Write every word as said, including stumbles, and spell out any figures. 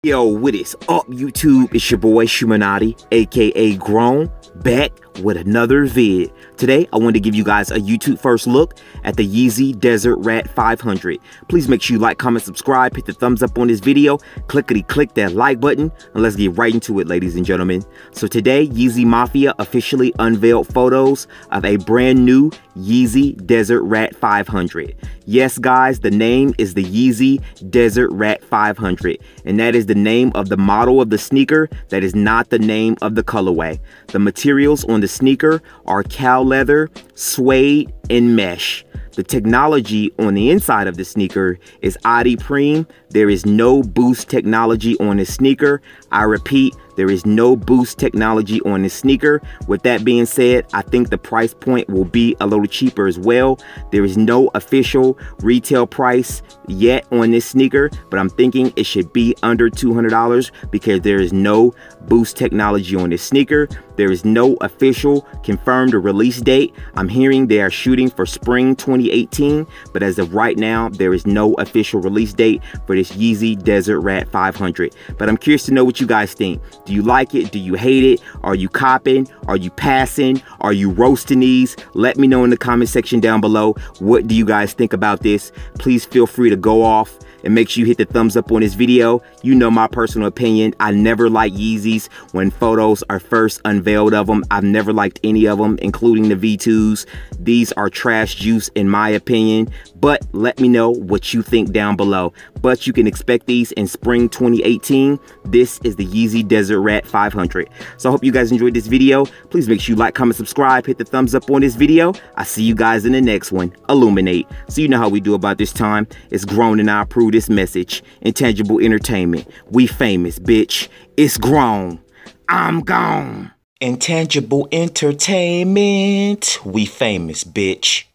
Yo, what is up, YouTube? It's your boy Shumanati, aka Grown, back with another vid. Today, I wanted to give you guys a YouTube first look at the Yeezy Desert Rat five hundred. Please make sure you like, comment, subscribe, hit the thumbs up on this video, clickety click that like button, and let's get right into it, ladies and gentlemen. So today, Yeezy Mafia officially unveiled photos of a brand new Yeezy Desert Rat five hundred. Yes, guys, the name is the Yeezy Desert Rat five hundred, and that is the name of the model of the sneaker. That is not the name of the colorway. The materials on the sneaker are cow leather, suede, and mesh. The technology on the inside of the sneaker is Adiprene. There is no boost technology on the sneaker. I repeat, there is no boost technology on the sneaker. With that being said, I think the price point will be a little cheaper as well. There is no official retail price yet on this sneaker, but I'm thinking it should be under two hundred dollars because there is no boost technology on this sneaker. There is no official confirmed release date. I'm hearing they are shooting for spring twenty eighteen, but as of right now, there is no official release date for this Yeezy Desert Rat five hundred. But I'm curious to know what you guys think. Do you like it? Do you hate it? Are you copping? Are you passing? Are you roasting these? Let me know in the comment section down below. What do you guys think about this? Please feel free to go off and make sure you hit the thumbs up on this video. You know my personal opinion. I never like Yeezys when photos are first unveiled of them. I've never liked any of them, including the V twos. These are trash juice in my opinion, but let me know what you think down below. But you can expect these in spring twenty eighteen. This is the Yeezy Desert Rat five hundred. So I hope you guys enjoyed this video. Please make sure you like, comment, subscribe, hit the thumbs up on this video. I'll see you guys in the next one. Illuminate. So you know how we do about this time. It's Grown and I approve this message. Intangible Entertainment. We famous, bitch. It's grown. I'm gone. Intangible Entertainment. We famous, bitch.